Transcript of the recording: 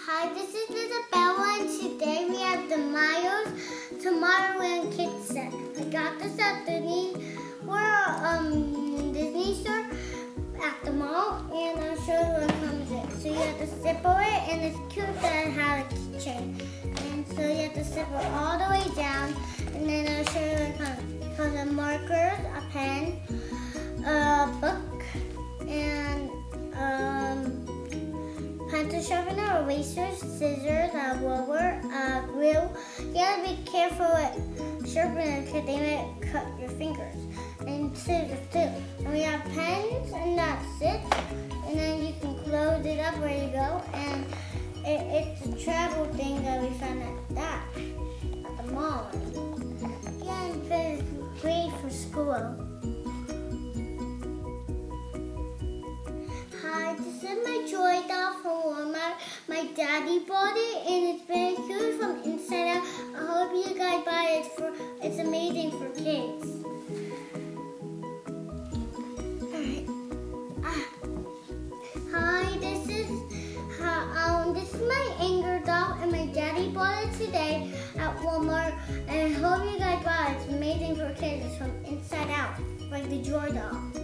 Hi, this is Isabella, and today we have the Tomorrowland Kids set. I got this at Disney store at the mall, and I'll show you what comes in. So you have to zipper it, and it's cute that it has a keychain. And so you have to zipper it all the way down, and then I'll show you what comes. It comes with markers, a pen, a book, and pencil sharpener, erasers, scissors, a ruler, a glue. You gotta be careful with sharpener because they might cut your fingers. And scissors too. And we have pens, and that's it. And then you can close it up where you go. And it's a travel thing that we found at the mall. Yeah, and it's great for school. Hi, this is my joy doll from Walmart. My daddy bought it, and it's very cute from inside out. I hope you guys buy it. It's amazing for kids. Alright. Hi, this is my anger doll, and my daddy bought it today at Walmart. And I hope you guys buy it. It's amazing for kids. It's from inside out, like the joy doll.